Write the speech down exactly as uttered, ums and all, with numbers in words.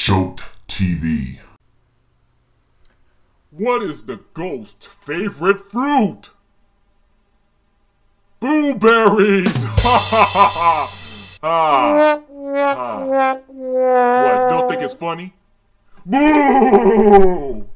Joke T V. What is the ghost's favorite fruit? Blueberries! Ha ha ha ha! Ah! Ah! What, don't think it's funny? Boo!